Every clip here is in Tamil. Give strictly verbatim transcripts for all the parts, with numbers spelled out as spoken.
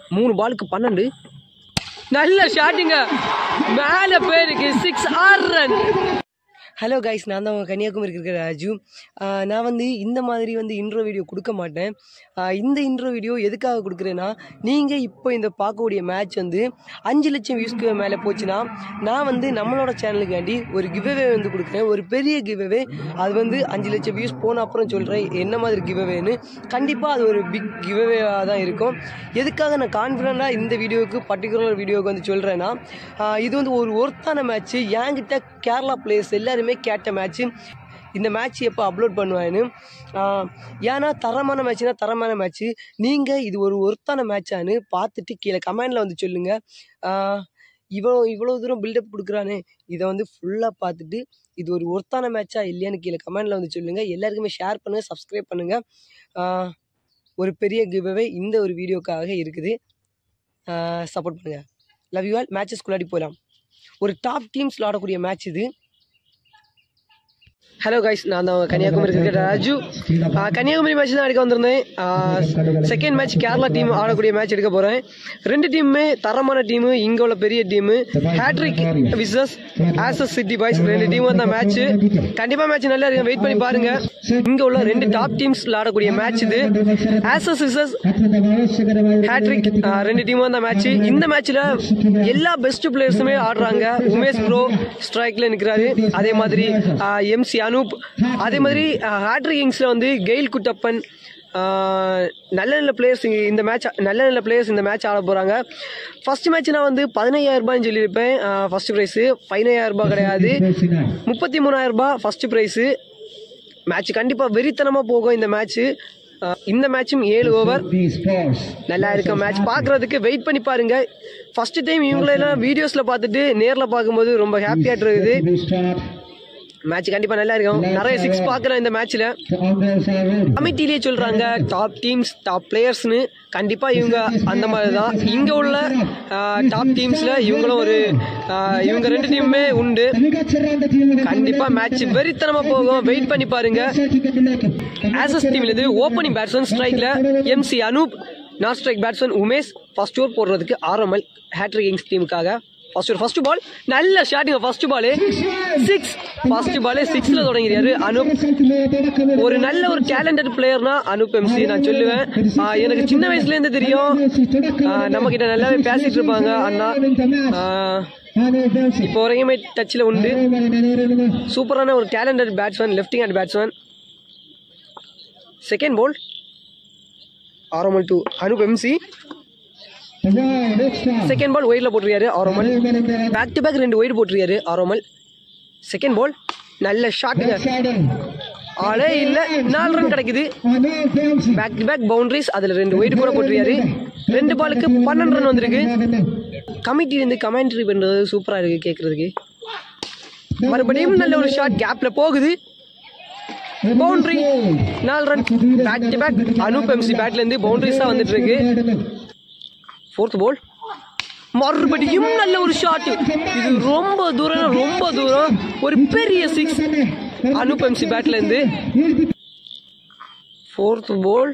மூணு பாலுக்கு பன்னெண்டு. நல்ல ஷாட்டுங்க, மேலே போயிருக்கு, சிக்ஸ் ஆறு ரன். ஹலோ கைஸ், நான் தான் உங்கள் கன்னியாகுமரி இருக்கிற ராஜு. நான் வந்து இந்த மாதிரி வந்து இன்ட்ரோ வீடியோ கொடுக்க மாட்டேன். இந்த இன்ட்ரோ வீடியோ எதுக்காக கொடுக்குறேன்னா, நீங்கள் இப்போ இந்த பார்க்கக்கூடிய மேட்ச் வந்து அஞ்சு லட்சம் வியூஸ்க்கு மேலே போச்சுன்னா நான் வந்து நம்மளோட சேனலுக்காண்டி ஒரு கிவ்அவே வந்து கொடுக்குறேன். ஒரு பெரிய கிவ்அவே. அது வந்து அஞ்சு லட்சம் வியூஸ் போன அப்புறம் சொல்கிறேன் என்ன மாதிரி கிவ்அவேன்னு. கண்டிப்பாக அது ஒரு பிக் கிவ்அவேவாக தான் இருக்கும். எதுக்காக நான் கான்ஃபிடென்ட்டாக இந்த வீடியோவுக்கு பர்டிகுலர் வீடியோவுக்கு வந்து சொல்கிறேன்னா, இது வந்து ஒரு ஒர்த்தான மேட்ச்சு. என்கிட்ட கேரளா பிளேயர்ஸ் எல்லாருமே கேட்ட மேட்ச்சு. இந்த மேட்ச் எப்போ அப்லோட் பண்ணுவேன்னு. ஏன்னா தரமான மேட்ச்னா தரமான மேட்ச்சு. நீங்கள் இது ஒரு ஒர்த்தான மேட்சானு பார்த்துட்டு கீழே கமெண்டில் வந்து சொல்லுங்கள். இவ்வளோ இவ்வளோ தூரம் பில்டப் கொடுக்குறானே, இதை வந்து ஃபுல்லாக பார்த்துட்டு இது ஒரு ஒர்த்தான மேட்சா இல்லையான்னு கீழே கமெண்டில் வந்து சொல்லுங்கள். எல்லாருக்குமே ஷேர் பண்ணுங்கள், சப்ஸ்கிரைப் பண்ணுங்கள். ஒரு பெரிய கிவ்அவே இந்த ஒரு வீடியோக்காக இருக்குது. சப்போர்ட் பண்ணுங்கள். Love you all. மேட்சஸ்குள்ளாடி போகலாம். ஒரு டாப் டீம்ஸில் ஆடக்கூடிய மேட்ச் இது. ஹலோ கைஸ், நான் தான் கன்னியாகுமரி கிரிக்கெட் ராஜு. கன்னியாகுமரி மேட்ச் தான் எடுக்க வந்திருந்தேன். செகண்ட் மேட்ச் கேரளா டீம் ஆடக்கூடிய மேட்ச் எடுக்க போகிறேன். ரெண்டு டீமுமே தரமான டீமு, இங்கே உள்ள பெரிய team. Hattrick versus Aces city boys, ரெண்டு டீமும் தான் மேட்ச்சு. கண்டிப்பாக மேட்ச் நல்லா இருக்கும், வெயிட் பண்ணி பாருங்க. இங்கே உள்ள ரெண்டு டாப் டீம்ஸில் ஆடக்கூடிய மேட்ச் இது. ஆசஸ் விசஸ் ஹேட்ரிக், ரெண்டு டீமும் தான் மேட்ச்சு. இந்த மேட்ச்சில் எல்லா பெஸ்ட் பிளேயர்ஸுமே ஆடுறாங்க. உமேஷ் ப்ரோ ஸ்ட்ரைக்கில் நிற்கிறாரு. அதே மாதிரி எம்சி அனூப், அதே மாதிரி ஹேட்ரிக் கிங்ஸில் வந்து கெயில் குட்டப்பன், நல்ல நல்ல பிளேயர்ஸ் இந்த மேட்ச் நல்ல நல்ல பிளேயர்ஸ் இந்த மேட்ச் ஆட போகிறாங்க. ஃபர்ஸ்ட் மேட்ச் நான் வந்து பதினையாயிரம் ரூபாய்ன்னு சொல்லியிருப்பேன். ஃபர்ஸ்ட் ப்ரைஸு பதினையாயிரம் ரூபாய் கிடையாது, முப்பத்தி மூணாயிரம் ரூபாய் ஃபர்ஸ்ட் ப்ரைஸு. மேட்ச் கண்டிப்பாக வெறித்தனமாக போகும் இந்த மேட்ச்சு. இந்த மேட்சும் ஏழு ஓவர் நல்லா இருக்க மேட்ச். பார்க்குறதுக்கு வெயிட் பண்ணி பாருங்க. ஃபர்ஸ்ட் டைம் இவங்களெல்லாம் வீடியோஸில் பார்த்துட்டு நேரில் பார்க்கும்போது ரொம்ப ஹாப்பியாக இருக்குது. மேட்ச் கண்டிப்பாக நல்லா இருக்கும். நிறைய சிக்ஸ் பார்க்குறேன் இந்த மேட்ச்சில். கமிட்டிலேயே சொல்கிறாங்க டாப் டீம்ஸ் டாப் பிளேயர்ஸ்னு. கண்டிப்பாக இவங்க அந்த மாதிரி தான். இங்கே உள்ள டாப் டீம்ஸில் இவங்களும் ஒரு இவங்க ரெண்டு டீமுமே உண்டு. கண்டிப்பாக மேட்ச் வெறித்தனமாக போகும், வெயிட் பண்ணி பாருங்க. ஆசஸ் டீம்ல இருந்து ஓப்பனிங் பேட்ஸ்மேன் ஸ்ட்ரைக்கில் MC Anoop, not strike batsman Umesh. First over போடுறதுக்கு RML hat-trick Kings டீமுக்காக. First first ball நல்ல ஷாட்டுங்க. First ball six. ஃபர்ஸ்ட் பாலே சிக்ஸ்ல தொடங்கிறாரு அனூப். ஒரு நல்ல ஒரு டேலண்டட் பிளேயர்னா அனூப் எம்சி நான் சொல்லுவேன். எனக்கு சின்ன வயசுல இருந்து தெரியும். நம்ம கிட்ட நல்லாவே பேசிட்டு இருப்பாங்க அண்ணா. இப்போ வரைக்குமே டச்சில் உண்டு. சூப்பரான ஒரு talented batsman, left hand batsman. Second ball RML to Anoop MC. Second ball ஒயிட்ல போட்டிருக்காரு ஆரோமல். பேக் டு பேக் ரெண்டு ஒயிட் போட்டிருக்காரு ஆரோமல். செகண்ட் பால் நல்ல ஷாட்டுங்க, ஆளே இல்ல, நாலு ரன் கிடைக்குது. பேக் டு பேக் பவுண்டரிஸ், அதுல ரெண்டு ஒயிட் கூட போட்டிருக்காரு. ரெண்டு பாலுக்கு பன்னெண்டு ரன் வந்திருக்கு. கமிட்டில இருந்து கமெண்ட்ரி பண்றது சூப்பரா இருக்கு கேட்கறதுக்கு. மறுபடியும் நல்ல ஒரு ஷாட் கேப்ல போகுது, பவுண்டரி, நாலு run. Back to back Anoop M பேட்ல இருந்து பவுண்டரிஸ் தான் வந்துட்டு இருக்கு. ஃபோர்த் பால் மறுபடியும் நல்ல ஒரு ஷாட். இது ரொம்ப தூரம் ரொம்ப தூரம் ஒரு பெரிய சிக்ஸ் அனூப் எம்சி பேட்ல இருந்து. ஃபோர்த் பால்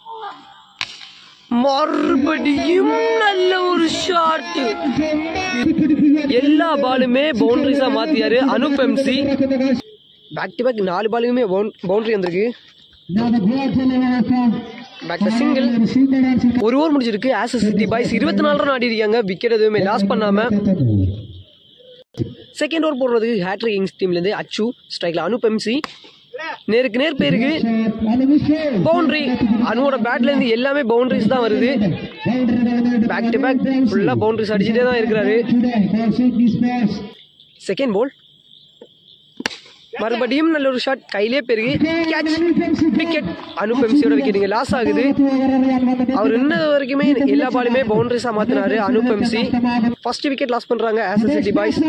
மறுபடியும் நல்ல ஒரு ஷாட். எல்லா பாலுமே பவுண்டரிஸா மாத்தியாரு Anoop M. Back to back நாலு பாலுமே பவுண்டரி வந்திருக்கு. சிங்கிள். ஒரு ஓவர் முடிச்சிருக்கு. ஆசஸ் சிட்டி பாய்ஸ் இருபத்தி நாலு ரன் ஆடி இருக்காங்க, விக்கெட் எதுவுமே லாஸ் பண்ணாம. செகண்ட் ஓவர் போடுறதுக்கு ஹேட்ரிக் கிங்ஸ் டீம்ல இருந்து அச்சு ஸ்ட்ரைக்ல அனூப் எம்சி. நேருக்கு நேர் பேருக்கு பவுண்டரி. அனுவோட பேட்ல இருந்து எல்லாமே பவுண்டரிஸ் தான் வருது. பேக் டு பேக் ஃபுல்லா பவுண்டரிஸ் அடிச்சுட்டே தான் இருக்கிறாரு. செகண்ட் பால் மறுபடியும் நல்ல ஒரு ஷாட், கையிலே பெருகி கேட்ச், விக்கெட். அனூப் எம்சியோட விக்கெட்டுங்க லாஸ் ஆகுது. அவர் இன்னது வரைக்குமே எல்லா பாலுமே பவுண்டரிஸா மாத்தினாரு Anoop MC. First wicket loss பண்றாங்க ஆசஸ் சிட்டி பாய்ஸ்.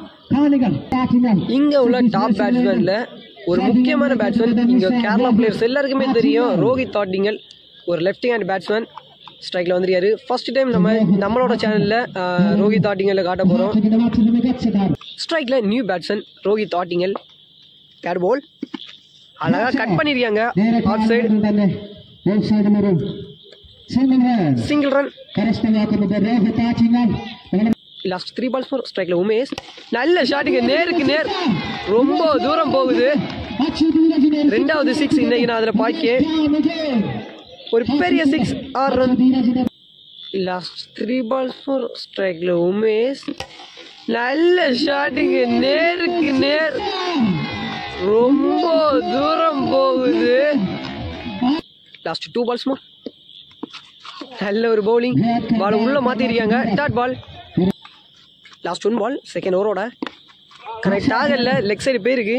இங்க உள்ள டாப் பேட்ஸ்மேன்ல ஒரு முக்கியமான பேட்ஸ்மேன், இங்க கேரளா பிளேயர்ஸ் எல்லாருக்குமே தெரியும், ரோஹித் தாட்டிங்கல். ஒரு லெஃப்ட் ஹேண்ட் பேட்ஸ்மேன் ஸ்ட்ரைக்ல வந்துருக்காரு. ஃபர்ஸ்ட் டைம் நம்ம நம்மளோட சேனல்ல ரோஹித் தாட்டிங்கல்ல காட்ட போறோம். ஸ்ட்ரைக்ல நியூ பேட்ஸ்மேன் ரோஹித் தாட்டிங்கல். கேட் பால் அழகா கட் பண்ணிருக்காங்க off side. Single run. Last three balls four ஸ்ட்ரைக்ல உமேஷ் நல்ல ஷாட்டுங்க நேருக்கு நேர் ரொம்ப தூரம் போகுது ரெண்டாவது சிக்ஸ் இன்னைக்கு நான் அதுல பாக்கே ஒரு பெரிய சிக்ஸ் ஆர் run last three balls four ஸ்ட்ரைக்ல உமேஷ் நல்ல ஷாட்டுங்க நேருக்கு நேர் ரொம்ப தூரம் போகுது லாஸ்ட் டூ பால்ஸ் மோ நல்ல ஒரு பவுலிங் பால் உள்ள மாத்திருக்காங்க dot ball last one ball second ஓவரோட கரெக்ட் ஆகல லெக் சைடு போயிருக்கு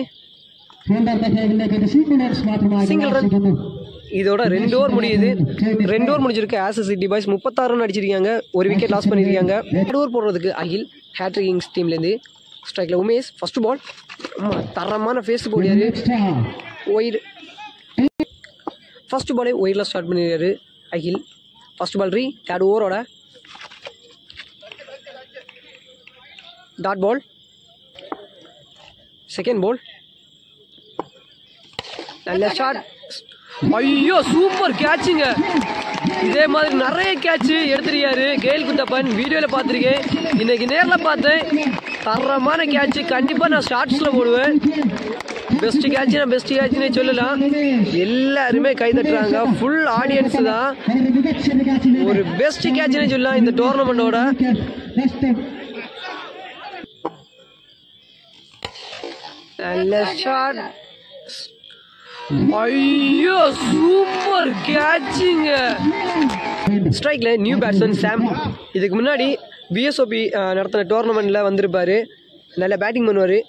சிங்கிள் ரன் இதோட ரெண்டு ஓவர் முடியுது ரெண்டு ஓவர் முடிஞ்சிருக்கு ஆஸ் சிட்டி பாய்ஸ் முப்பத்தாறு ரன் அடிச்சிருக்காங்க ஒரு விக்கெட் லாஸ் பண்ணிருக்காங்க ரெண்டு ஓவர் போடுறதுக்கு அகில் ஹேட்ரிக் கிங்ஸ் டீம்லேருந்து ஸ்ட்ரைக்ல உமேஷ் ஃபர்ஸ்ட் பால் தரமான ஃபேஸ் போடியாரு ஒயிட் ஃபர்ஸ்ட் பாலே ஒயிட்ல ஸ்டார்ட் பண்ணிருக்காரு அகில் ஃபர்ஸ்ட் பால் ரீ தேர்ட் ஓவரோட டாட் பால் செகண்ட் பால் நல்ல ஷாட் ஐயோ சூப்பர் கேட்சுங்க இதே மாதிரி நிறைய கேட்ச் எடுத்துருக்காரு கேல் குத்தப்பன் வீடியோவில் பார்த்துருக்கேன் இன்னைக்கு நேரில் பார்த்தேன் தரமான கேட்ச் கண்டிப்பாக நான் ஷார்ட்ஸில் போடுவேன் பெஸ்ட் கேட்ச் நான் பெஸ்ட் கேட்ச்னே சொல்லலாம் எல்லாருமே கை தட்டுறாங்க ஃபுல் ஆடியன்ஸ் தான் ஒரு பெஸ்ட் கேட்ச்னே சொல்லலாம் இந்த டோர்னமெண்டோட நல்ல ஷாட் ஐயோ சூப்பர் கேட்சிங்க ஸ்ட்ரைக்ல நியூ பேட்ஸ்மேன் சாம் இதுக்கு முன்னாடி பிஎஸ்ஓபி நடத்தின டோர்னமெண்ட்ல வந்திருப்பாரு நல்ல பேட்டிங் பண்ணுவாரு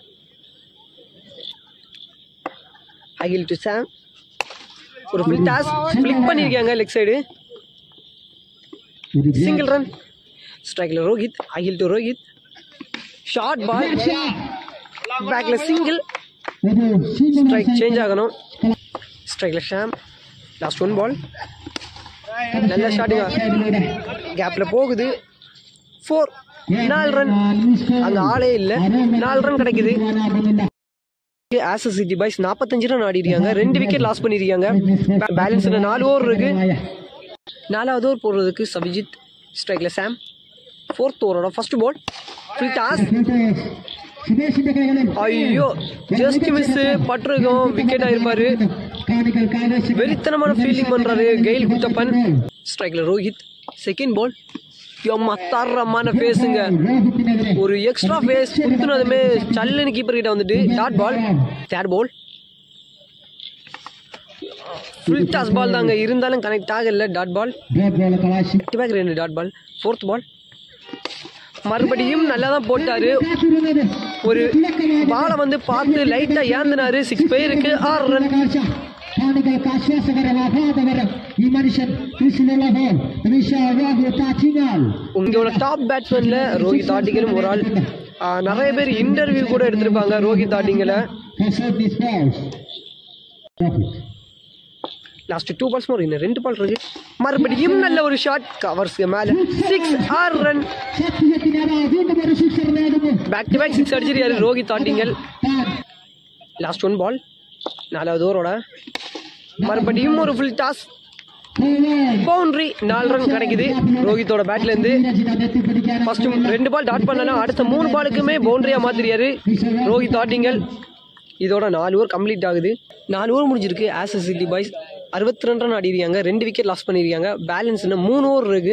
அகில் டு சாம் ஒரு ஃபில் டாஸ் ஃபிளிக் பண்ணிருக்காங்க லெக் சைடு சிங்கிள் ரன் ஸ்ட்ரைக்ல Rohit Akhil to Rohit short ball பேக்ல சிங்கிள் ஸ்ட்ரைக் சேஞ்ச் ஆகணும் ஸ்ட்ரைக்ல ஷாம் லாஸ்ட் ஒன் பால் நல்ல ஷாட்டுங்க கேப்ல போகுது ஃபோர் நாலு ரன் அங்க ஆளே இல்ல நாலு ரன் கிடைக்குது ஆஸ் சிட்டி பாய்ஸ் நாற்பத்தஞ்சு ரன் ஆடி இருக்காங்க ரெண்டு விக்கெட் லாஸ் பண்ணிருக்காங்க பேலன்ஸ் நாலு ஓவர் இருக்கு நாலாவது ஓவர் போடுறதுக்கு சபிஜித் ஸ்ட்ரைக்ல சாம் ஃபோர்த் ஓவரோட ஃபர்ஸ்ட் பால் ஃபுல் டாஸ் ஐயோ ஜஸ்ட் மிஸ் பட்டிருக்கோம் விக்கெட் ஆயிருப்பாரு வெறித்தனமான ஃபீல்டிங் பண்றாரு கெயில் குத்தப்பன் ஸ்ட்ரைக்ல ரோஹித் செகண்ட் பால் தரமான பேசுங்க ஒரு எக்ஸ்ட்ரா பேஸ் குத்துனதுமே சல்லுன்னு கீப்பர் கிட்ட வந்துட்டு dot ball third ball full toss ball தாங்க இருந்தாலும் கனெக்ட் ஆகல டாட் பால் பேக் ரெண்டு டாட் பால் ஃபோர்த் பால் மறுபடியும் நல்லா தான் போட்டாரு ஒரு பாலை வந்து பார்த்து லைட்டா ஏந்தினாரு சிக்ஸ் பேருக்கு ஆறு ரன் உங்களோட டாப் பேட்ஸ்மேன்ல ரோஹித் ஆட்டிங்களும் ஒரு ஆள் நிறைய பேர் இன்டர்வியூ கூட எடுத்திருப்பாங்க Rohit Attingal last two balls more இன்னும் ரெண்டு பால் இருக்கு மறுபடியும் நல்ல ஒரு ஷாட் கவர்ஸ்க்கு மேல சிக்ஸ் ஆறு run back to back six அடிச்சிருக்காரு Rohit Attingal last one ball நாலாவது ஓவரோட மறுபடியும் ஒரு ஃபுல் டாஸ் பவுண்டரி நாலு ரன் கிடைக்குது ரோஹித்தோட பேட்ல இருந்து ஃபர்ஸ்ட் ரெண்டு பால் டாட் பண்ணலாம் அடுத்த மூணு பாலுக்குமே பவுண்டரியா மாத்திரியாரு ரோஹித் ஆட்டிங்கல் இதோட நாலு ஓவர் கம்ப்ளீட் ஆகுது நாலு ஓவர் முடிஞ்சிருக்கு ஆஸ் சிட்டி பாய்ஸ் அறுபத்தி ரெண்டு ரன் ஆடிருக்காங்க ரெண்டு விக்கெட் லாஸ் பண்ணிருக்காங்க பேலன்ஸ் மூணு ஓவர் இருக்கு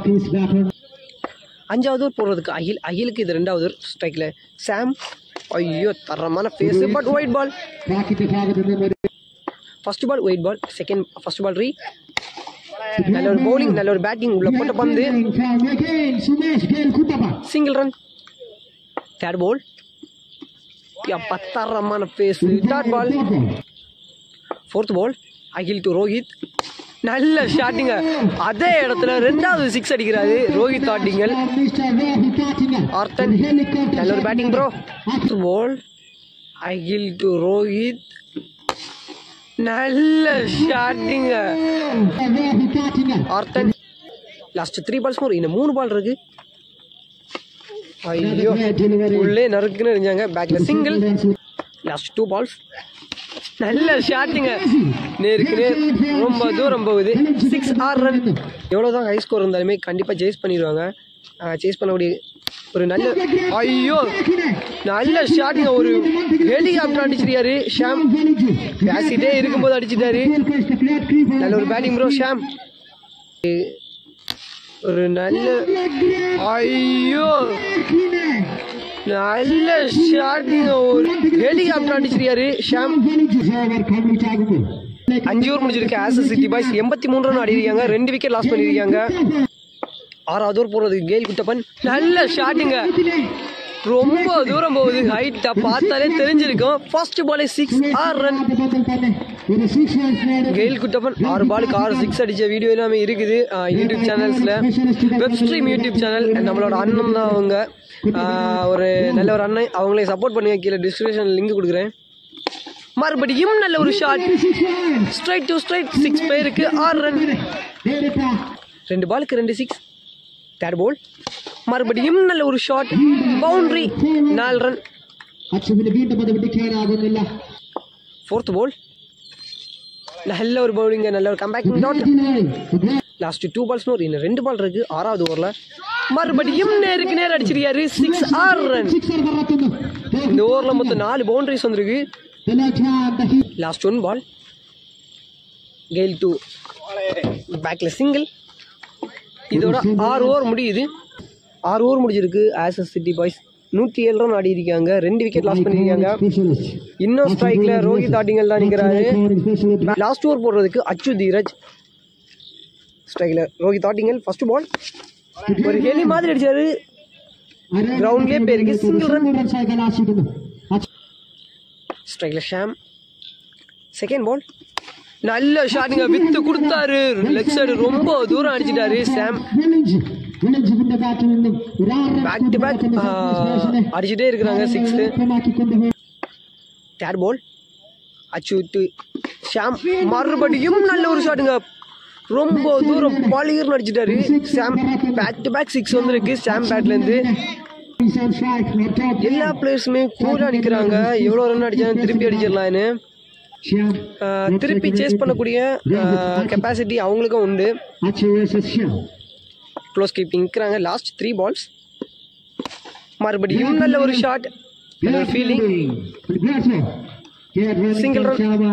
அஞ்சாவது ஓவர் போடுறதுக்கு அகில் அகிலுக்கு இது ரெண்டாவது ஓவர் ஸ்ட்ரைக்ல சாம் ஐயோ தரமான pace but wide ball first ball wide ball second first ball ரீ நல்ல ஒரு பவுலிங் நல்ல ஒரு பேட்டிங் உள்ள போட்ட பந்து சிங்கிள் ரன் தேர்ட் பால் பத்தாரமான pace dot ball fourth ball Akhil to Rohit நல்ல ஷாட்டிங்க அதே இடத்துல ரெண்டாவது சிக்ஸ் அடிக்கிறாரு ரோஹித் ஆட்டிங்கல் ஆர்த்தன் நல்ல ஒரு batting bro ball Akhil to Rohit நல்ல ஷாட்டிங்க ஆர்த்தன் லாஸ்ட் த்ரீ பால்ஸ் மோர் இன்னும் மூணு பால் இருக்கு ஐயோ உள்ளே நறுக்குன்னு இருந்தாங்க பேக்ல சிங்கிள் லாஸ்ட் டூ பால்ஸ் நல்ல ஷாட்டுங்க நேருக்கு நேர் ரொம்ப தூரம் போகுது சிக்ஸ் ஆறு ரன் எவ்வளோதான் ஹை ஸ்கோர் இருந்தாலுமே கண்டிப்பாக சேஸ் பண்ணிடுவாங்க. சேஸ் பண்ணக்கூடிய ஒரு நல்ல ஐயோ நல்ல ஷாட்டிங்க. ஒரு ஹெலிகாப்டர் அடிச்சிருக்காரு ஷாம். பேசிட்டே இருக்கும்போது அடிச்சிட்டாரு. நல்ல ஒரு பேட்டிங் ப்ரோ ஷாம். ஒரு நல்ல ஐயோ நல்ல ஷாட்டிங்க. ஒரு ஹெலிகாப்டர் அடிச்சிருக்காரு ஷாம். அஞ்சு ஓவர் முடிஞ்சிருக்கு. ஆஸ் சிட்டி பாய்ஸ் எண்பத்தி மூணு ரன் ஆடிருக்காங்க. ரெண்டு விக்கெட் லாஸ் பண்ணிருக்காங்க. ஆறாவது ஓவர் போறது கெயில் குட்டப்பன். நல்ல ஷாட்டுங்க. ரொம்ப தூரம் போகுது. ஹைட்டா பார்த்தாலே தெரிஞ்சிருக்கும். ஃபர்ஸ்ட் பாலே சிக்ஸ் ஆறு ரன். கெயில் குட்டப்பன் ஆறு பாலுக்கு ஆறு சிக்ஸ் அடிச்ச வீடியோ எல்லாமே இருக்குது யூடியூப் சேனல்ஸ்ல. Web stream YouTube channel. நம்மளோட அண்ணன் தான் அவங்க. ஒரு நல்ல ஒரு அண்ணன். அவங்களே சப்போர்ட் பண்ணுங்க. கீழே டிஸ்கிரிப்ஷன் லிங்க் கொடுக்குறேன். மறுபடியும் நல்ல ஒரு shot. Straight to straight six பேருக்கு ஆறு ரன். ரெண்டு பாலுக்கு ரெண்டு சிக்ஸ். தேர்ட் பால் மறுபடியும் நல்ல ஒரு ஷாட். பவுண்டரி நாலு ரன். ஃபோர்த் பால் நல்ல ஒரு பவுலிங். நல்ல ஒரு கம்பேக்கிங் dot. Last two balls more. இன்னும் ரெண்டு பால் இருக்கு ஆறாவது ஓவர்ல. மறுபடியும் நேருக்கு நேர் அடிச்சிருக்காரு. சிக்ஸ் ஆறு ரன். இந்த ஓவர்ல மொத்தம் நாலு பவுண்டரிஸ் வந்திருக்கு. Last one ball. Gayle to பேக்ல சிங்கிள். இதோட ஆறு ஓவர் முடியுது. ஆறு ஓவர் முடிஞ்சிருக்கு. ஆஸ் சிட்டி பாய்ஸ் நூற்றி ஏழு ரன் ஆடி இருக்காங்க. ரெண்டு விக்கெட் லாஸ் பண்ணிருக்காங்க. இன்னும் ஸ்ட்ரைக்ல ரோஹித் ஆட்டிங்கல் தான் நிற்கிறாரு. லாஸ்ட் ஓவர் போடுறதுக்கு அச்சு தீரஜ். ஸ்ட்ரைக்ல ரோஹித் ஆட்டிங்கல். ஃபர்ஸ்ட் பால் ஒரு ஹெலி மாதிரி அடிச்சாரு. கிரவுண்ட்லயே பேருக்கு சிங்கிள் ரன். ஸ்ட்ரைக்ல ஷாம். செகண்ட் பால் நல்ல ஷாட்டுங்க. வித்து கொடுத்தாரு. லெக் சைடு ரொம்ப தூரம் அடிச்சிட்டாரு சாம். பேக் டு பேக் அடிச்சுட்டே இருக்கிறாங்க. சிக்ஸ். தேர்ட் பால் அச்சு ஷாம். மறுபடியும் நல்ல ஒரு ஷாட்டுங்க. ரொம்ப தூரம் பாலிகர்னு அடிச்சிட்டாரு Sam. Back to back six வந்துருக்கு சாம் பேட்ல இருந்து. எல்லா பிளேயர்ஸுமே கூலா நிக்கிறாங்க. எவ்வளவு ரன் அடிச்சாலும் திருப்பி அடிச்சிடலான்னு. திருப்பி சேஸ் பண்ணக்கூடிய கெப்பாசிட்டி அவங்களுக்கும் உண்டு. க்ளோஸ் கீப்பிங் நிற்கிறாங்க. Last three balls. மறுபடியும் நல்ல ஒரு ஷாட். ஃபீலிங் single run.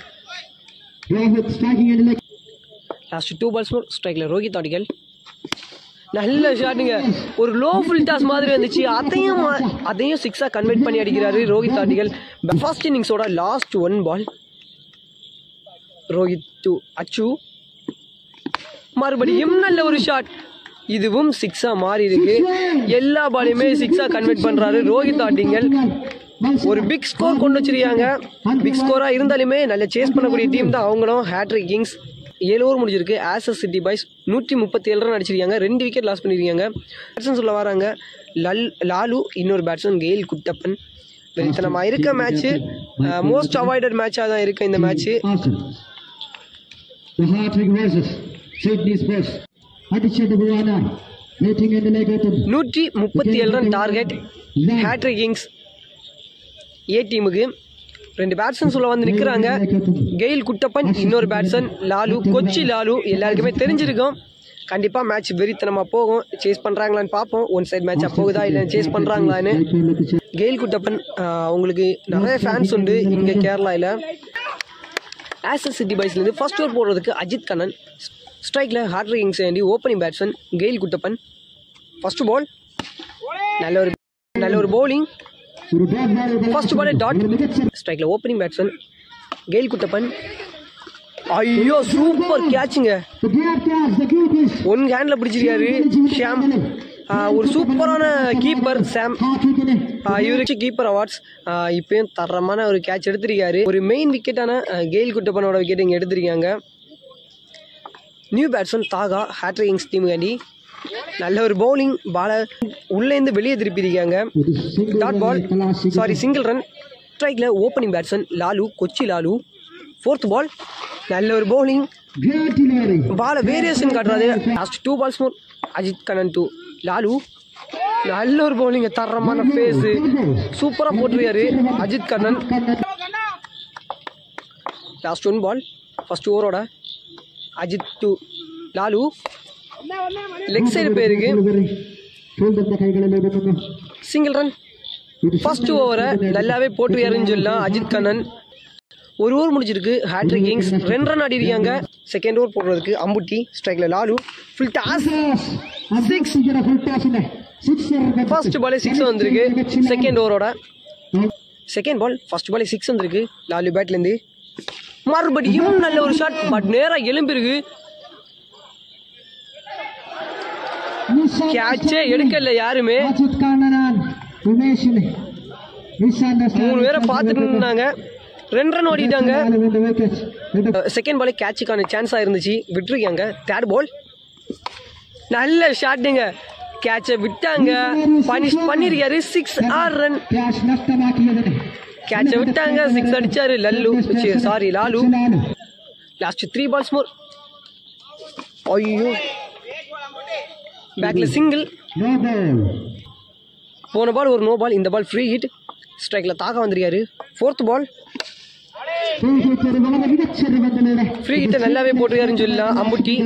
Last two balls more. ஸ்ட்ரைக்ல ரோஹித் ஆட்டிங்கல். நல்ல ஷாட்டுங்க. ஒரு லோ ஃபுல் டாஸ் மாதிரி வந்துச்சு. அதையும் அதையும் சிக்ஸா கன்வெர்ட் பண்ணி அடிக்கிறாரு ரோஹித் ஆட்டிங்கல். ஃபர்ஸ்ட் இன்னிங்ஸோட last one ball. Rohit to Achu. மறுபடியும் நல்ல ஒரு ஷாட். இதுவும் சிக்ஸா மாறி இருக்கு. எல்லா பாலையுமே சிக்ஸா கன்வெர்ட் பண்றாரு ரோஹித் ஆட்டிங்கல். ஒரு பிக் ஸ்கோர் கொண்டு வச்சிருக்காங்க. பிக் ஸ்கோரா இருந்தாலுமே நல்ல சேஸ் பண்ணக்கூடிய டீம் தான் அவங்களும். Hattrick Kings. ஏழு ஓவர் முடிஞ்சிருக்கு. ஆஸ் சிட்டி பாய்ஸ் நூற்றி முப்பத்தி ஏழு ரன் அடிச்சிருக்காங்க. ரெண்டு விக்கெட் லாஸ் பண்ணிருக்காங்க. பேட்ஸ்மேன் சொல்ல வராங்க லல் லாலு. இன்னொரு பேட்ஸ்மேன் கெயில் குட்டப்பன். வெறித்தனமா இருக்க மேட்ச். மோஸ்ட் அவாய்டட் மேட்சா தான் இருக்கு இந்த மேட்ச். நூற்றி முப்பத்தி ஏழு ரன் டார்கெட் ஹேட்ரிக் கிங்ஸ் ஏ டீமுக்கு. ரெண்டு பேட்ஸ்மேன் சொல்ல வந்து நிற்கிறாங்க. கெயில் குட்டப்பன், இன்னொரு பேட்ஸ்மேன் லாலு. கொச்சி லாலு எல்லாருக்குமே தெரிஞ்சிருக்கும். கண்டிப்பாக மேட்ச் வெறித்தனமாக போகும். சேஸ் பண்ணுறாங்களான்னு பார்ப்போம். ஒன் சைட் மேட்சாக போகுதா இல்லை சேஸ் பண்ணுறாங்களான்னு. கெயில் குட்டப்பன் அவங்களுக்கு நிறைய ஃபேன்ஸ் உண்டு இங்கே கேரளாவில். ஆஸ் சிட்டி பாய்ஸ்லேருந்து ஃபர்ஸ்ட் ஓவர் போடுறதுக்கு அஜித் கண்ணன். ஸ்ட்ரைக்கில் ஹேட்ரிக் கிங்ஸ் வேண்டி opening batsman Gayle Kuttappan. First ball நல்ல ஒரு நல்ல ஒரு பவுலிங். ஃபர்ஸ்ட் பாலே டாட். ஸ்ட்ரைக்ல ஓப்பனிங் பேட்ஸ்மேன் கெயில் குட்டப்பன். ஐயோ சூப்பர் கேட்சுங்க. ஒன் ஹேண்ட்ல பிடிச்சிருக்காரு ஷாம். ஒரு சூப்பரான கீப்பர் சாம். இவருக்கு கீப்பர் அவார்ட்ஸ். இப்பயும் தரமான ஒரு கேட்ச் எடுத்திருக்காரு. ஒரு மெயின் விக்கெட்டான கெயில் குட்டப்பனோட விக்கெட் இங்கே எடுத்திருக்காங்க. New batsman Thaha Hattrick Kings டீமுக்காண்டி. நல்ல ஒரு பவுலிங். பாலை உள்ளேருந்து வெளியே திருப்பியிருக்காங்க. Dot ball sorry single run. ஸ்ட்ரைக்ல opening batsman Lalu. Kochi Lalu. Fourth ball நல்ல ஒரு பவுலிங். பாலை வேரியேஷன் காட்டுறாரு. Last two balls more. Ajith Kannan to Lalu. நல்ல ஒரு பவுலிங். தரமான பேஸ் சூப்பரா போட்டிருக்காரு Ajith Kannan. Last one ball first ஓவரோட. Ajith to Lalu. Leg side போயிருக்கு. Single run. ஃபர்ஸ்ட் ஓவரை நல்லாவே போட்டுருக்காருன்னு சொல்லலாம் அஜித் கண்ணன். ஒரு ஓவர் முடிச்சிருக்கு. ஹேட்ரிக் கிங்ஸ் ரெண்டு ரன் ஆடி இருக்காங்க. செகண்ட் ஓவர் போடுறதுக்கு அம்புட்டி. ஸ்ட்ரைக்ல Lalu. Full toss. Six. First பாலே சிக்ஸ் வந்திருக்கு செகண்ட் ஓவரோட. செகண்ட் பால் ஃபர்ஸ்ட் பாலே சிக்ஸ் வந்திருக்கு லாலு பேட்லேருந்து. மறுபடியும் நல்ல ஒரு ஷாட். பட் நேராக எலும்பிருக்கு. கேட்சே எடுக்கல யாருமே. மூணு பேரை பார்த்துட்டு இருந்தாங்க. ரெண்டு ரன் ஓடிட்டாங்க. செகண்ட் பாலே கேட்சுக்கான சான்ஸா இருந்துச்சு, விட்டுருக்காங்க. தேர்ட் பால் நல்ல ஷாட்டுங்க. கேட்சை விட்டாங்க. பனிஷ் பண்ணிருக்காரு. சிக்ஸ் ஆறு ரன். கேட்சை விட்டாங்க. சிக்ஸ் அடிச்சாரு Lallu. Sorry Lalu. Last three balls more. ஐயோ பேக்ல சிங்கிள். போன பால் ஒரு நோ பால். இந்த பால் ஃப்ரீ ஹிட். ஸ்ட்ரைக்ல தாக்க வந்திருக்காரு. ஃபோர்த் பால் ஃப்ரீ ஹிட்டை நல்லாவே போட்டுருக்காருன்னு சொல்லலாம் Ambutti.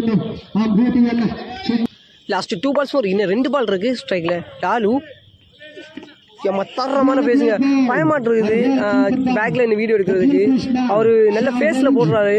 Last two balls more. இன்னும் ரெண்டு பால் இருக்கு ஸ்ட்ரைக்ல. லாலு தரமான பேசுங்க. பயமாட்டு இருக்குது பேக்ல இந்த வீடியோ எடுக்கிறதுக்கு. அவரு நல்ல ஃபேஸ்ல போடுறாரு.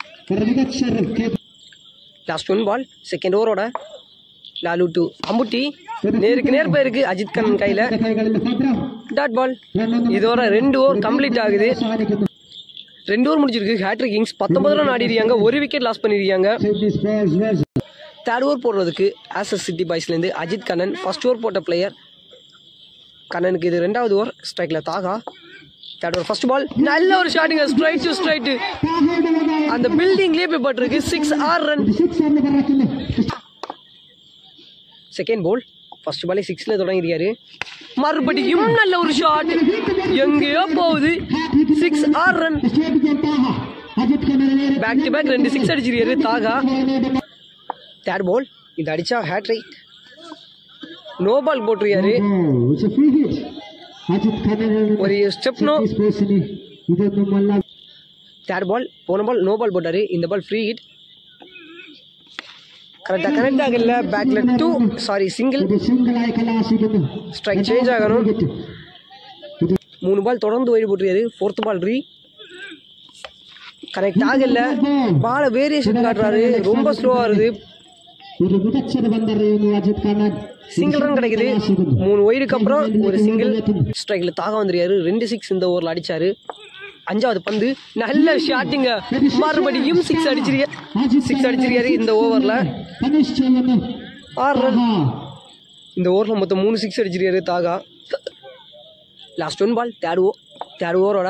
லாஸ்ட் ஒன் பால் செகண்ட் ஓவரோட. லாலு டூ அம்புட்டி. நேருக்கு நேர் போயிருக்கு அஜித் கண்ணன் கையில. Dot ball. இதோட ரெண்டு ஓவர் கம்ப்ளீட் ஆகுது. ரெண்டு ஓவர் முடிச்சிருக்கு. ஹேட்ரிக் கிங்ஸ் பத்தொன்பது ரன் ஆடி இருக்காங்க. ஒரு விக்கெட் லாஸ் பண்ணிருக்காங்க. தேர்ட் ஓவர் போடுறதுக்கு ஆசஸ் சிட்டி பாய்ஸ்லேருந்து அஜித் கண்ணன். ஃபர்ஸ்ட் ஓவர் போட்ட பிளேயர் கண்ணனுக்கு இது ரெண்டாவது ஓவர். ஸ்ட்ரைக்ல Thaha. Third over first ball நல்ல ஒரு ஷாட்டுங்க. ஸ்ட்ரைட் டு ஸ்ட்ரைட் அந்த பில்டிங்லேயே போய் பட்டிருக்கு. சிக்ஸ் ஆறு ரன். செகண்ட் பால் ஃபர்ஸ்ட் பாலே சிக்ஸ்ல தொடங்கிருக்காரு. மறுபடியும் நல்ல ஒரு ஷாட். எங்கேயோ போகுது. சிக்ஸ் ஆறு ரன். பேக் டு பேக் ரெண்டு சிக்ஸ் அடிச்சிருக்காரு தாகா. தேர்ட் பால் இது அடிச்சா ஹேட்ரிக். நோ பால் போட்டிருக்காரு. ஒரு ஸ்டெப் நோ. தேர்ட் பால் போன பால் நோ பால் போட்டாரு. இந்த பால் ஃப்ரீ ஹிட். கரெக்டா கனெக்ட் ஆகல. பேக்ல two sorry single. Strike change ஆகணும். மூணு பால் தொடர்ந்து ஒயிட் போட்டிருக்காரு. ஃபோர்த் பால் ரீ கனெக்ட் ஆகல. பால வேரியேஷன் காட்டுறாரு. ரொம்ப ஸ்லோவா வருது. சிங்கிள் ரன் கிடைக்குது. மூணு ஒயிடுக்கு அப்புறம் ஒரு சிங்கிள். ஸ்ட்ரைக்ல தாக வந்துருக்காரு. ரெண்டு சிக்ஸ் இந்த ஓவர்ல அடிச்சாரு. அஞ்சாவது பந்து நல்ல ஷாட்டிங்க. மறுபடியும் சிக்ஸ் அடிச்சிருக்க சிக்ஸ் அடிச்சிருக்காரு இந்த ஓவர்ல. ஆறு ரன். இந்த ஓவர்ல மொத்தம் மூணு சிக்ஸ் அடிச்சிருக்காரு Thaha. Last one ball third ஓ தேர்ட் ஓவரோட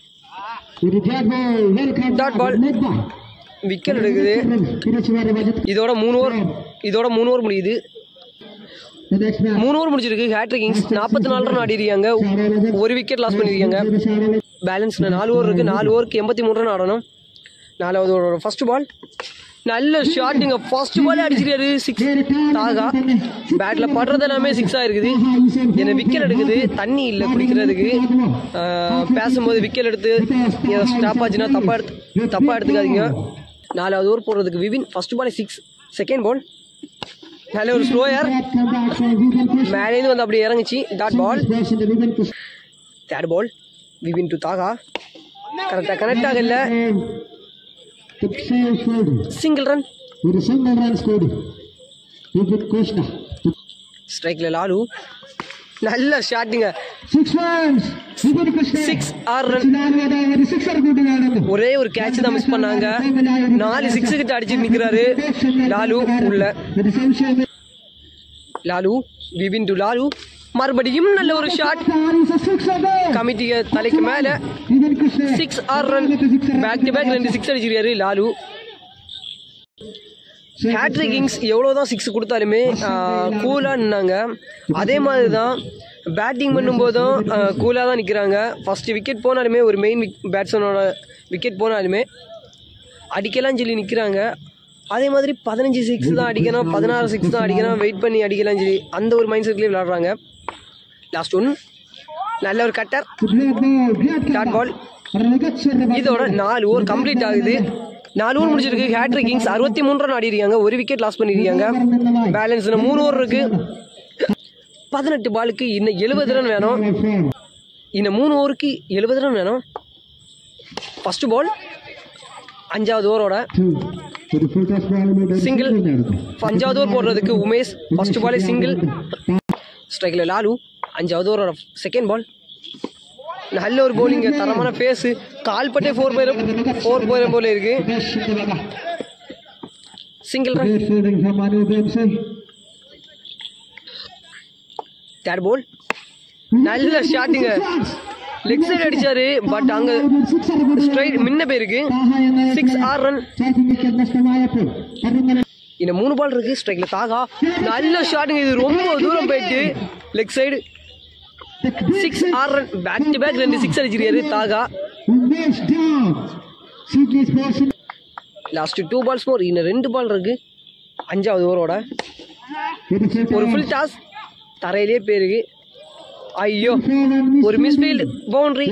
டாட் பால். விக்கெட் எடுக்குது. இதோட மூணு ஓவர் இதோட மூணு ஓவர் முடியுது. மூணு ஓவர் முடிச்சிருக்கு. ஹேட்ரிக் கிங்ஸ் நாற்பத்தி நாலு ரன் ஆடி இருக்காங்க. ஒரு விக்கெட் லாஸ் பண்ணிருக்காங்க. பேலன்ஸ் நாலு ஓவர் இருக்கு. நாலு ஓவருக்கு எண்பத்தி மூணு ரன் ஆடணும். நாலாவது ஓவரோட ஃபர்ஸ்ட் பால் நல்ல ஷாட்டிங்க. ஃபர்ஸ்ட் பாலே அடிச்சிருக்காரு. சிக்ஸ் தாகா. பேட்ல படுறது எல்லாமே சிக்ஸா இருக்குது. என்ன விக்கெட் எடுக்குது. தண்ணி இல்லை குடிக்கிறதுக்கு. பேசும்போது விக்கெட் எடுத்து ஸ்டாப் ஆச்சுன்னா தப்பா எடுத்து தப்பா எடுத்துக்காதீங்க. நாலாவது ஓவர் போடுறதுக்கு விவின். ஃபர்ஸ்ட் பாலே சிக்ஸ். செகண்ட் பால் நல்ல ஒரு ஸ்லோயர். மேலேருந்து வந்து அப்படியே இறங்குச்சு. Dot ball. Third ball Vivin to Thaha. கரெக்டா கனெக்ட் ஆகல. Single run. ஸ்ட்ரைக்ல லாலு நல்ல ஷாட்டுங்க. சிக்ஸ் ஆறு ரன். ஒரே ஒரு கேட்ச் தான் மிஸ் பண்ணாங்க. நாலு சிக்ஸ் கிட்ட அடிச்சு நிக்கிறாரு லாலு உள்ள. லாலு விபின் டு லாலு. மறுபடியும் நல்ல ஒரு ஷாட். கமிட்டிய தலைக்கு மேல. சிக்ஸ் ஆறு ரன். பேக் டு பேக் ரெண்டு சிக்ஸ் அடிச்சிருக்காரு லாலு. ஹேட்ரிக் கிங்ஸ் எவ்வளோதான் சிக்ஸ் கொடுத்தாலுமே கூலாக நின்னாங்க. அதே மாதிரி தான் பேட்டிங் பண்ணும்போதும் கூலாக தான் நிற்கிறாங்க. ஃபஸ்ட்டு விக்கெட் போனாலுமே ஒரு மெயின் பேட்ஸ்மேனோட விக்கெட் போனாலுமே அடிக்கலாம் சொல்லி நிற்கிறாங்க. அதே மாதிரி பதினஞ்சு சிக்ஸ் தான் அடிக்கணும், பதினாறு சிக்ஸ் தான் அடிக்கணும், வெயிட் பண்ணி அடிக்கலாம் சொல்லி அந்த ஒரு மைண்ட் செட்லேயே விளையாடுறாங்க. லாஸ்ட் ஒன் நல்ல ஒரு கட்டர் டாட் பால். இதோட நாலு ஓவர் கம்ப்ளீட் ஆகுது. நாலு ஓவர் முடிச்சிருக்கு. ஹேட்ரிக் கிங்ஸ் அறுபத்தி மூணு ரன் ஆடி இருக்காங்க. ஒரு விக்கெட் லாஸ் பண்ணிருக்காங்க. பேலன்ஸ் மூணு ஓவர் இருக்கு. பதினெட்டு பாலுக்கு இன்னும் எழுபது ரன் வேணும். இன்னும் மூணு ஓவருக்கு எழுபது ரன் வேணும். ஃபர்ஸ்ட் பால் அஞ்சாவது ஓவரோட சிங்கிள். அஞ்சாவது ஓவர் போடுறதுக்கு உமேஷ் ஃபர்ஸ்ட் பாலே சிங்கிள். ஸ்ட்ரைக்ல லாலு. அஞ்சாவது ஓவரோட செகண்ட் பால். நல்ல ஒரு பவுலிங், தரமான பேஸ். கால் பட்டே ஃபோர் போயிடும் ஃபோர் போயிடும் போல இருக்கு. Single run. Third ball. நல்ல ஷாட்டுங்க. லெக் சைடு அடிச்சாரு. பட் அங்க ஸ்ட்ரைட் முன்ன போயிருக்கு. சிக்ஸ் ஆறு ரன். இன்னும் மூணு பால் இருக்கு. ஸ்ட்ரைக்ல தாகா. நல்ல ஷாட்டுங்க. இது ரொம்ப தூரம் போயிட்டு லெக் சைடு. சிக்ஸ் ஆறு ரன். பேக் டு பேக் ரெண்டு சிக்ஸ் அடிச்சிருக்காரு Thaha. Last two balls more. இன்னும் ரெண்டு பால் இருக்கு. அஞ்சாவது ஓவரோட ஒரு ஃபுல் டாஸ் தரையிலே போயிருக்கு. ஐயோ, ஒரு மிஸ்ஃபீல்ட் பவுண்டரி.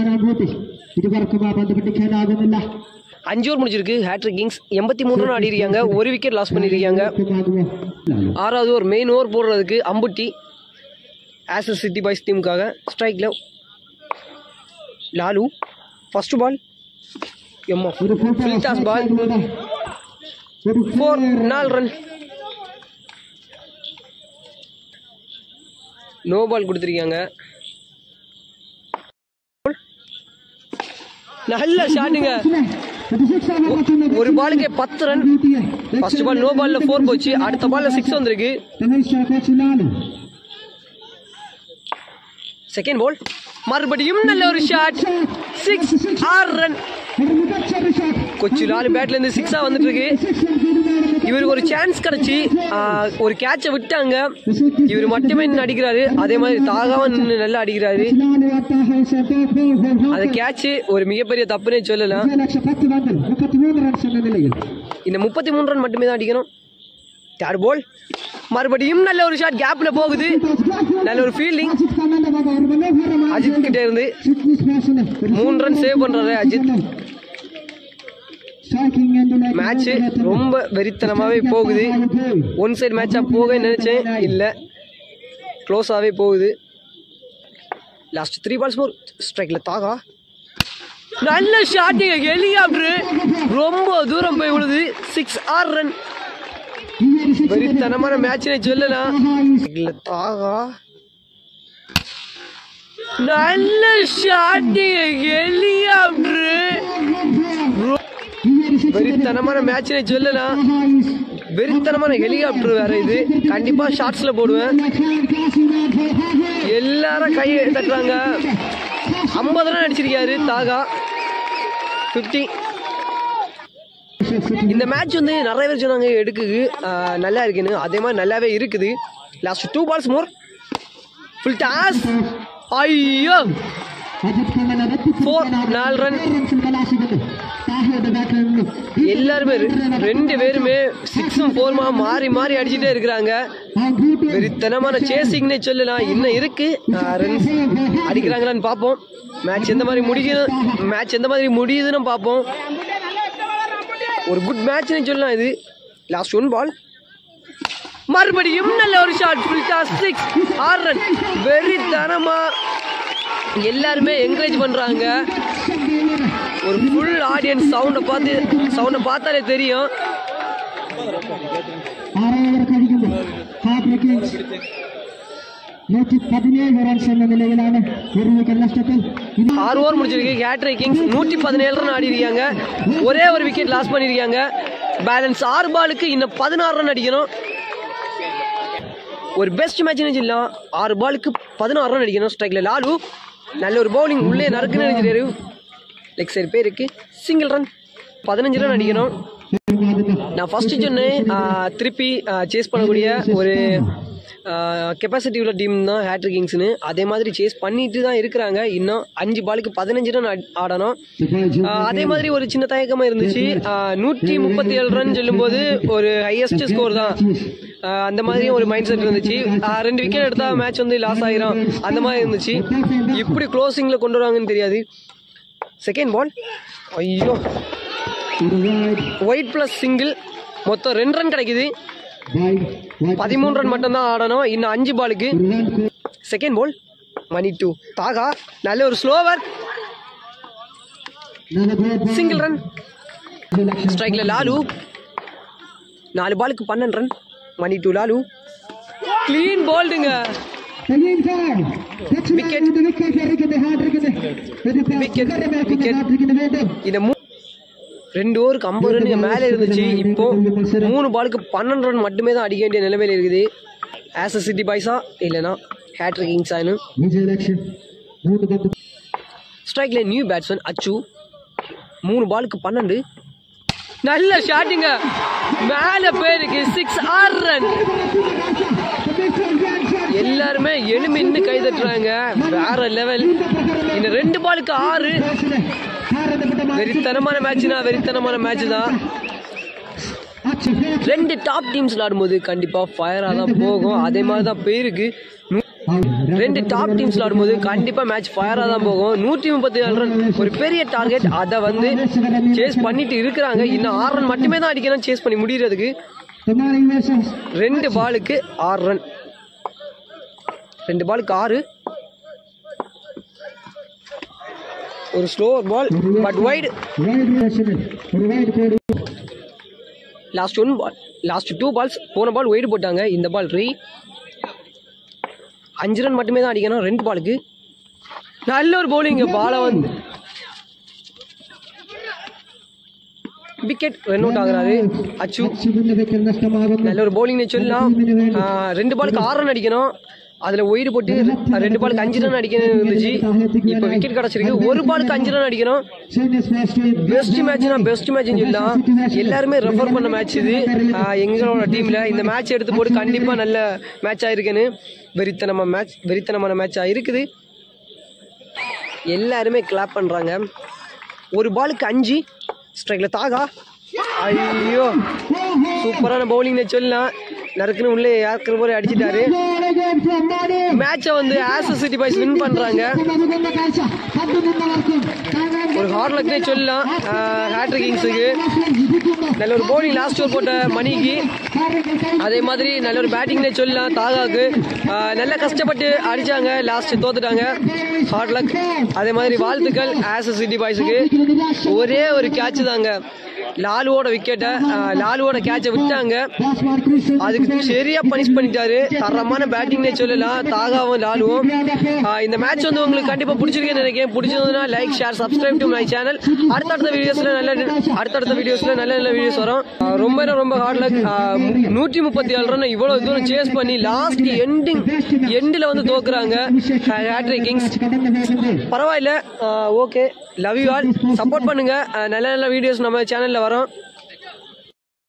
அஞ்சு ஓவர் முடிச்சிருக்கு. ஹேட்ரிக் கிங்ஸ் எண்பத்தி மூணு ரன் ஆடி இருக்காங்க. ஒரு விக்கெட் லாஸ் பண்ணிருக்காங்க. ஆறாவது ஓவர் மெயின் ஓவர் போடுறதுக்கு அம்புட்டி ஆசஸ் சிட்டி பாய்ஸ் டீமுக்காக. ஸ்ட்ரைக்ல லாலு. ஃபர்ஸ்ட் பால் எம்மா ஃபுல் டாஸ் பால். ஃபோர் நாலு ரன். நோ பால் கொடுத்துருக்காங்க. நல்ல ஷாட்டுங்க. ஒரு பாலுக்கு பத்து ரன். ஃபர்ஸ்ட் பால் நோ பால்ல ஃபோர் போச்சு. அடுத்த பால்ல சிக்ஸ் வந்திருக்கு. செகண்ட் பால் மறுபடியும் நல்ல ஒரு ஷாட். சிக்ஸ் ஆறு ரன். கொச்சு லாலு பேட்ல இருந்து சிக்ஸா வந்துட்டு இருக்கு. இவருக்கு ஒரு சான்ஸ் கிடைச்சி ஒரு கேட்சை விட்டாங்க. இவர் மட்டுமே நின்று அடிக்கிறாரு. அதே மாதிரி தாகாவும் நின்று நல்லா அடிக்கிறாரு. அந்த கேட்ச் ஒரு மிகப்பெரிய தப்புனே சொல்லலாம். இந்த முப்பத்தி மூணு ரன் மட்டுமே தான் அடிக்கணும். தேர்ட் பால் மறுபடியும் நல்ல ஒரு ஷாட். கேப்ல போகுது. நல்ல ஒரு ஃபீல்டிங் அஜித் கிட்ட இருந்து. மூணு ரன் சேவ் பண்றாரு அஜித். மேட்ச் ரொம்ப வெறித்தனமாவே போகுது. ஒன் சைடு மேட்சா போக நினைச்சேன், இல்ல க்ளோஸாவே போகுது. Last three balls more. ஸ்ட்ரைக்ல தாகா. நல்ல ஷாட்டிங். ஹெலிகாப்டர் ரொம்ப தூரம் போய் விழுது. சிக்ஸ் ஆறு ரன். வெறித்தனமான மேட்ச்னே சொல்லலாம். தாகா நல்ல ஷாட்டிங். ஹெலிகாப்டர் வெறித்தனமான மேட்ச்னே சொல்லலாம். வெறித்தனமான ஹெலிகாப்டர் வேற இது. கண்டிப்பா ஷார்ட்ஸ்ல போடுவேன். எல்லாரும் கை தட்டுறாங்க. ஐம்பது ரன் அடிச்சிருக்காரு தாகா. பிப்டி. இந்த மேட்ச் வந்து நிறைய பேர் சொன்னாங்க எடுக்குது நல்லா இருக்குன்னு. அதே மாதிரி நல்லாவே இருக்குது. Last two balls more. Full toss. ஐயோ, ஃபோர் நாலு ரன். எல்லாருமே ரெண்டு பேருமே சிக்ஸும் ஃபோர்மா மாறி மாறி அடிச்சுட்டே இருக்கிறாங்க. வெறித்தனமான சேசிங்னே சொல்லலாம். இன்னும் இருக்கு ரன்ஸ் அடிக்கிறாங்களான்னு பார்ப்போம். மேட்ச் எந்த மாதிரி முடியுது மேட்ச் எந்த மாதிரி முடியுதுன்னு பார்ப்போம். ஒரு குட் மேட்ச்னு சொல்லலாம் இது. லாஸ்ட் ஒன் பால் மறுபடியும் நல்ல ஒரு ஷாட். Full toss. சிக்ஸ் ஆறு ரன். வெறித்தனமா எல்லாருமே என்கரேஜ் பண்றாங்க. ஒரு ஃபுல் ஆடியன்ஸ் சவுண்டை பார்த்து சவுண்டை பார்த்தாலே தெரியும். ஆறு ஓவர் முடிச்சிருக்கு. ஹேட்ரிக் கிங்ஸ் நூற்றி பதினேழு ரன் ஆடி இருக்காங்க. ஒரே ஒரு விக்கெட் லாஸ் பண்ணிருக்காங்க. பேலன்ஸ் ஆறு பாலுக்கு இன்னும் பதினாறு ரன் அடிக்கணும். ஒரு பெஸ்ட் மேட்ச்னு சொல்லலாம். ஆறு பாலுக்கு பதினாறு ரன் அடிக்கணும். ஸ்ட்ரைக்ல லாலு. நல்ல ஒரு பவுலிங். உள்ளே நறுக்குன்னு அடிச்சிட்டாரு. லெக் சைடு பேருக்கு சிங்கிள் ரன். பதினஞ்சு ரன் அடிக்கணும். நான் ஃபர்ஸ்ட் சொன்னேன் திருப்பி சேஸ் பண்ணக்கூடிய ஒரு கெப்பாசிட்டி உள்ள டீம் தான் ஹேட்ரிக் கிங்ஸ்னு. அதே மாதிரி சேஸ் பண்ணிட்டு தான் இருக்கிறாங்க. இன்னும் அஞ்சு பாலுக்கு பதினஞ்சு ரன் ஆடணும். அதே மாதிரி ஒரு சின்ன தயக்கமா இருந்துச்சு. நூற்றி முப்பத்தி ஏழு ரன் சொல்லும் போது ஒரு ஹையஸ்ட் ஸ்கோர் தான். அந்த மாதிரி ஒரு மைண்ட் செட் இருந்துச்சு. ரெண்டு விக்கெட் எடுத்தா மேட்ச் வந்து லாஸ் ஆகிரும் அந்த மாதிரி இருந்துச்சு. இப்படி க்ளோசிங்ல கொண்டு வருவாங்கன்னு தெரியாது. Second ball. ஐயோ, ஒயிட் பிளஸ் சிங்கிள் மொத்தம் ரெண்டு ரன் கிடைக்குது. பதிமூணு ரன் மட்டும்தான் ஆடணும் இன்னும் அஞ்சு பாலுக்கு. செகண்ட் பால் மணி டூ தாகா நல்ல ஒரு ஸ்லோவர் சிங்கிள் ரன். ஸ்ட்ரைக்ல லாலு நாலு பாலுக்கு பன்னெண்டு run. Mani to Lalu clean போல்டுங்க. விக்கெட் இந்த ரெண்டு ஓவருக்கு ஐம்பது ரன் மேலே இருந்துச்சு. இப்போ மூணு பாலுக்கு பன்னெண்டு ரன் மட்டுமே தான் அடிக்க வேண்டிய நிலைமையில் இருக்குது. ஆஸ் அ சிட்டி பாய்ஸா இல்லைனா ஹேட்ரிக் கிங்ஸானு. ஸ்ட்ரைக்ல நியூ பேட்ஸ்மேன் அச்சு மூணு பாலுக்கு பன்னெண்டு நல்ல ஷாட்டுங்க மேல பேருக்கு சிக்ஸ் ஆறு ரன். எல்லாருமே எலும்பி நின்று கை தட்டுறாங்க வேற லெவல். இன்னும் ரெண்டு பாலுக்கு ஆறு. வெறித்தனமான மேட்ச்னா வெறித்தனமான மேட்ச் தான். ரெண்டு டாப் டீம்ஸ் விளையாடும்போது கண்டிப்பா ஃபயரா தான் போகும். அதே மாதிரி தான் பேருக்கு ரெண்டு டாப் டீம்ஸ் விளையாடும்போது கண்டிப்பா மேட்ச் ஃபயரா தான் போகும். நூற்றி முப்பத்தி ஏழு ரன் ஒரு பெரிய டார்கெட். அதை வந்து சேஸ் பண்ணிட்டு இருக்கிறாங்க. இன்னும் ஆறு ரன் மட்டுமே தான் அடிக்கணும் சேஸ் பண்ணி முடியறதுக்கு. ரெண்டு பாலுக்கு ஆறு ரன். ரெண்டு பாலுக்கு ஆறு. ஒரு slow ball but wide. Last one ball last two balls போன பால் வைடு போட்டாங்க. இந்த பால் ரீ. அஞ்சு ரன் மட்டுமே தான் அடிக்கணும் ரெண்டு பாலுக்கு. நல்ல ஒரு பவுலிங் பாலை வந்து விக்கெட் ரன் அவுட் ஆகுறாரு அச்சு. நல்ல ஒரு பவுலிங் சொல்லலாம். ரெண்டு பாலுக்கு ஆறு ரன் அடிக்கணும். அதுல ஒயிடு போட்டு ரெண்டு பாலுக்கு அஞ்சு ரன் அடிக்கணும் இருந்துச்சு. இப்ப விக்கெட் கிடைச்சிருக்கு. ஒரு பாலுக்கு அஞ்சு ரன் அடிக்கணும். பெஸ்ட் மேட்ச்னா பெஸ்ட் மேட்ச் சொல்லலாம். எல்லாருமே ரெஃபர் பண்ண மேட்ச் இது எங்களோட டீம்ல. இந்த மேட்ச் எடுத்து போட்டு கண்டிப்பா நல்ல மேட்ச் ஆயிருக்குன்னு. வெறித்தனமான மேட்ச் வெறித்தனமான மேட்ச் ஆயிருக்குது. எல்லாருமே கிளாப் பண்றாங்க. ஒரு பாலுக்கு அஞ்சு. ஸ்ட்ரைக்ல தாகா ஐயோ சூப்பரான பவுலிங் சொல்லலாம். நறுக்குன்னு உள்ளே யாருக்கிற போல அடிச்சிட்டாரு. மேட்சை வந்து ஆஸ் சிட்டி பாய்ஸ் வின் பண்றாங்க. ஒரு ஹார்ட் லக்னே சொல்லலாம் ஹேட்ரிக் கிங்ஸுக்கு. நல்ல ஒரு பவுலிங் லாஸ்ட் ஓவர் போட்ட மணிக்கு. அதே மாதிரி நல்ல ஒரு பேட்டிங்னே சொல்லலாம் தாகாவுக்கு. நல்ல கஷ்டப்பட்டு அடிச்சாங்க லாஸ்ட் தோத்துட்டாங்க. Hard luck. அதே மாதிரி வாழ்த்துக்கள் ஆஸ் சிட்டி பாய்ஸுக்கு. ஒரே ஒரு கேட்ச் தாங்க லாலுவோட விக்கெட்டை லாலுவோட கேட்சை விட்டாங்க. அதுக்கு சரியா பனிஷ் பண்ணிட்டாரு. தரமான பேட்டிங்னே சொல்லலாம் தாகாவும் லாலுவும். இந்த மேட்ச் வந்து உங்களுக்கு கண்டிப்பா பிடிச்சிருக்கேன்னு நினைக்கிறேன். பிடிச்சதுன்னா like share subscribe to my channel. அடுத்தடுத்த வீடியோஸ்ல நல்ல அடுத்தடுத்த வீடியோஸ்ல நல்ல நல்ல வீடியோஸ் வரும். ரொம்ப ரொம்ப ஹார்ட் லக். நூற்றி முப்பத்தி ஏழு ரன் இவ்வளவு தூரம் சேஸ் பண்ணி லாஸ்ட் எண்டிங் எண்டில் வந்து தோக்குறாங்க ஹேட்ரிக் கிங்ஸ். பரவாயில்ல. Okay love you all. Support பண்ணுங்க. நல்ல நல்ல வீடியோஸ் நம்ம சேனல்ல வரும்.